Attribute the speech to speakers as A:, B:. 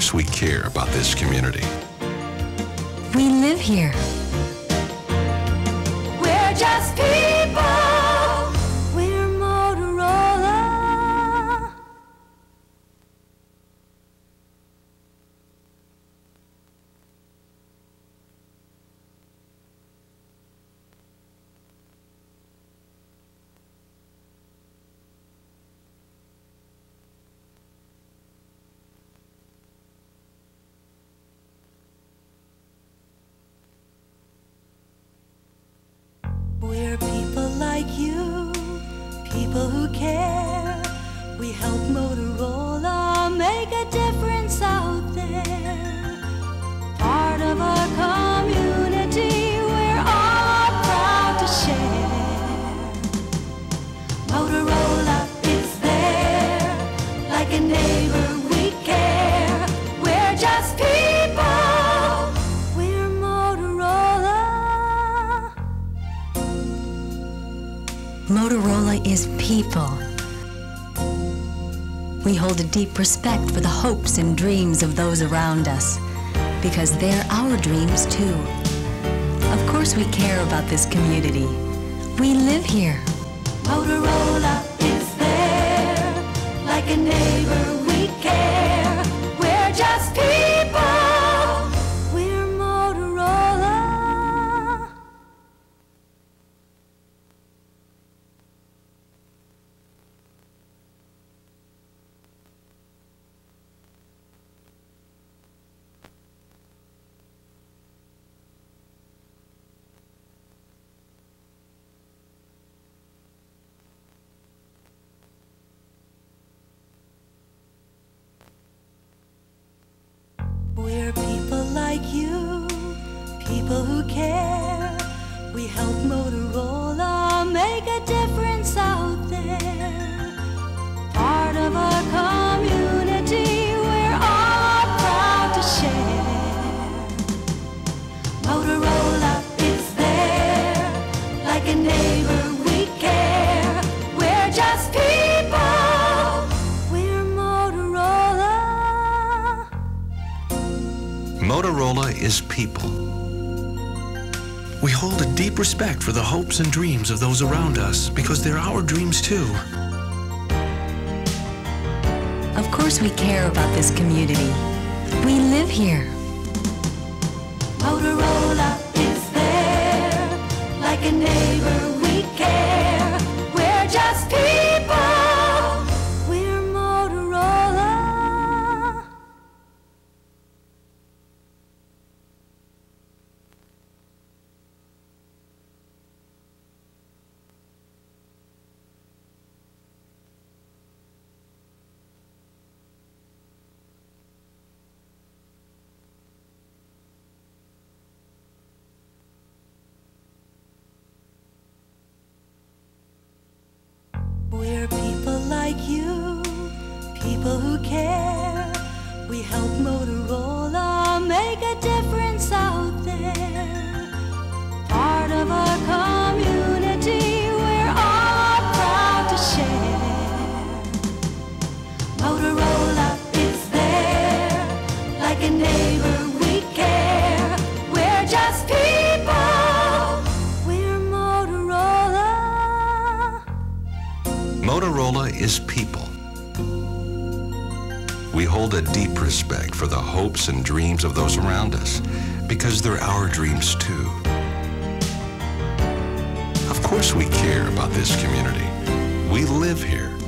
A: course we care about this community.
B: We live here.
C: We're just people. We're Motorola. We're people like you, people who care. We help Motorola make a difference out there. Part of our community, we're all proud to share. Motorola is there, like a neighbor we care. We're just people, we're Motorola.
B: Motorola is people. We hold a deep respect for the hopes and dreams of those around us, because they're our dreams too. Of course we care about this community. We live here.
C: Motorola is there, like a neighbor we care. We're just people, we're Motorola. We're people like you, people who care. We help Motorola make a difference out there. Part of our community, we're all proud to share. Motorola is there, like a neighbor we care. We're just people, we're Motorola.
A: Motorola is people. We hold a deep respect for the hopes and dreams of those around us, because they're our dreams too.
B: Of course we care about this community. We live here.
C: Motorola is there, like a neighbor we care. We're just people, we're Motorola. We're people like you, people who care. We help Motorola make a difference out there. Part of our community, we're all proud to share. Motorola is there, like a neighbor we care. We're just people, we're Motorola.
A: Motorola is people. We hold a deep respect for the hopes and dreams of those around us, because they're our dreams too. Of course we care about this community. We live here.